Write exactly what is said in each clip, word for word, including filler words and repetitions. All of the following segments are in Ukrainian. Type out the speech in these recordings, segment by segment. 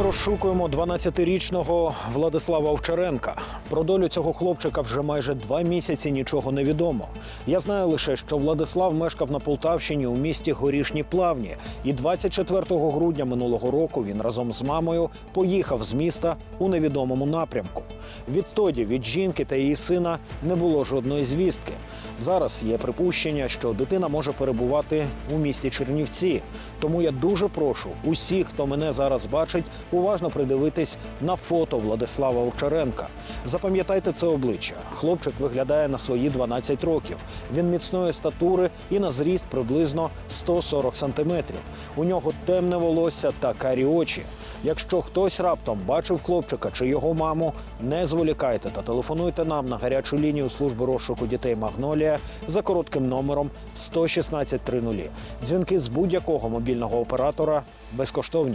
Ми розшукуємо дванадцятирічного Владислава Овчаренка. Про долю цього хлопчика вже майже два місяці нічого не відомо. Я знаю лише, що Владислав мешкав на Полтавщині у місті Горішні Плавні. І двадцять четвертого грудня минулого року він разом з мамою поїхав з міста у невідомому напрямку. Відтоді від жінки та її сина не було жодної звістки. Зараз є припущення, що дитина може перебувати у місті Чернівці. Тому я дуже прошу усіх, хто мене зараз бачить, уважно придивитись на фото Владислава Овчаренка. Запам'ятайте це обличчя. Хлопчик виглядає на свої дванадцять років. Він міцної статури і на зріст приблизно сто сорок сантиметрів. У нього темне волосся та карі очі. Якщо хтось раптом бачив хлопчика чи його маму, не зволікайте та телефонуйте нам на гарячу лінію служби розшуку дітей «Магнолія» за коротким номером сто шістнадцять тридцять. Дзвінки з будь-якого мобільного оператора безкоштовні.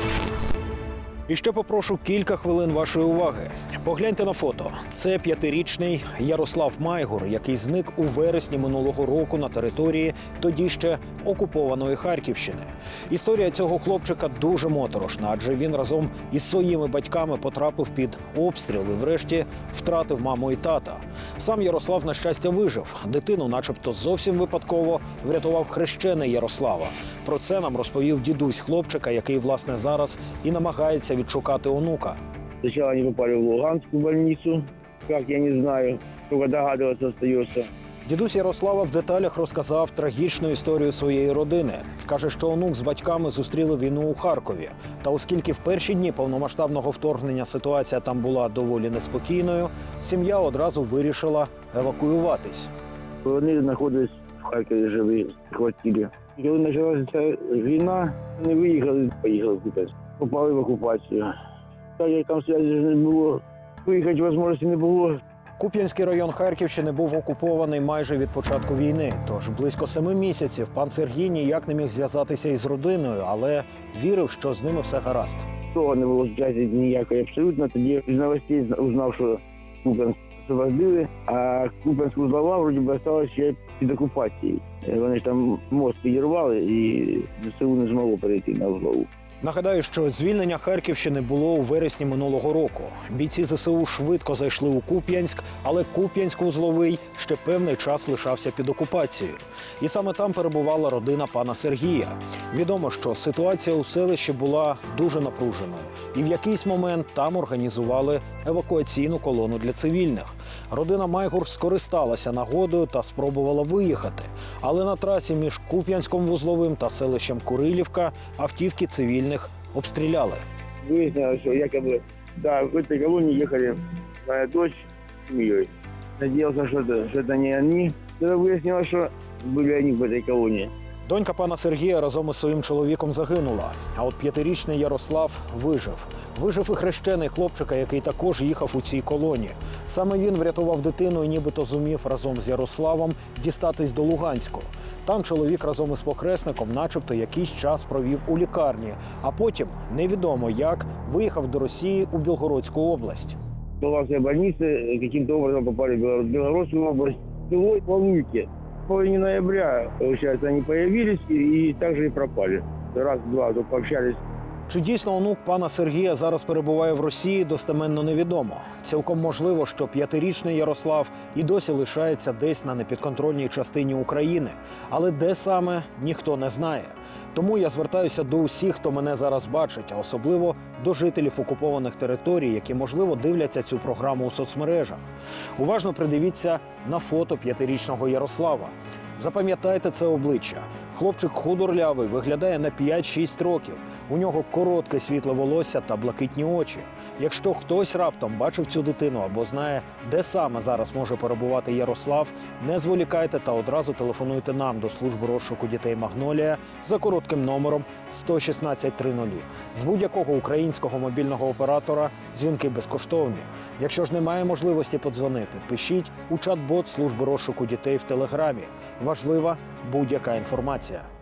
І ще попрошу кілька хвилин вашої уваги. Погляньте на фото. Це п'ятирічний Ярослав Майгур, який зник у вересні минулого року на території тоді ще окупованої Харківщини. Історія цього хлопчика дуже моторошна, адже він разом із своїми батьками потрапив під обстріл і врешті втратив маму і тата. Сам Ярослав, на щастя, вижив. Дитину начебто зовсім випадково врятував хрещений Ярослава. Про це нам розповів дідусь хлопчика, який, власне, зараз і намагається відшукати онука. Сначала они попали в Луганскую больницу, как я не знаю, только догадываться остается. Дідусь Ярослава в деталях розказав трагічну історію своєї родини. Каже, що онук з батьками зустріли війну у Харкові. Та оскільки в перші дні повномасштабного вторгнення ситуація там була доволі неспокійною, сім'я одразу вирішила евакуюватись. Вони знаходились в Харкові живі, в квартирі. Коли почалася війна, вони виїхали, поїхали в Куп'янськ. Попали в окупацію. Так як там зв'язку не було, виїхати можливості не було. Куп'янський район Харківщини був окупований майже від початку війни. Тож близько семи місяців пан Сергій ніяк не міг зв'язатися із родиною, але вірив, що з ними все гаразд. Того не було зв'язку ніякої абсолютно. Тоді з новостей узнав, що Куп'янськ освободили, а Куп'янська узлова, вроді би, залишилася ще під окупацією. Вони ж там мост підірвали і ЗСУ не змогло перейти на узлову. Нагадаю, що звільнення Харківщини було у вересні минулого року. Бійці ЗСУ швидко зайшли у Куп'янськ, але Куп'янськ-Узловий ще певний час лишався під окупацією. І саме там перебувала родина пана Сергія. Відомо, що ситуація у селищі була дуже напруженою. І в якийсь момент там організували евакуаційну колону для цивільних. Родина Майгур скористалася нагодою та спробувала виїхати. Але на трасі між Куп'янськом-Вузловим та селищем Курилівка автівки цивільних обстреляли. Выяснилось, что якобы, да, в этой колонии ехали моя дочь с семьей. Надеялся, что это, что это не они. Тогда выяснилось, что были они в этой колонии. Донька пана Сергія разом із своїм чоловіком загинула, а от п'ятирічний Ярослав вижив. Вижив і хрещений хлопчика, який також їхав у цій колоні. Саме він врятував дитину і нібито зумів разом з Ярославом дістатись до Луганську. Там чоловік разом із похресником начебто якийсь час провів у лікарні, а потім, невідомо як, виїхав до Росії у Білгородську область. Луганская больница каким-то образом попали в Белгородскую область. Село Валуйки. В половине ноября, получается, они появились и, и также и пропали. Раз-два пообщались. Чи дійсно онук пана Сергія зараз перебуває в Росії, достеменно невідомо. Цілком можливо, що п'ятирічний Ярослав і досі лишається десь на непідконтрольній частині України. Але де саме, ніхто не знає. Тому я звертаюся до усіх, хто мене зараз бачить, а особливо до жителів окупованих територій, які, можливо, дивляться цю програму у соцмережах. Уважно придивіться на фото п'ятирічного Ярослава. Запам'ятайте це обличчя. Хлопчик худорлявий, виглядає на п'ять-шість років. У нього коротке світле волосся та блакитні очі. Якщо хтось раптом бачив цю дитину або знає, де саме зараз може перебувати Ярослав, не зволікайте та одразу телефонуйте нам до служби розшуку дітей «Магнолія» за коротким номером сто шістнадцять тридцять. З будь-якого українського мобільного оператора дзвінки безкоштовні. Якщо ж немає можливості подзвонити, пишіть у чат-бот служби розшуку дітей в Телеграмі. Важлива будь-яка інформація.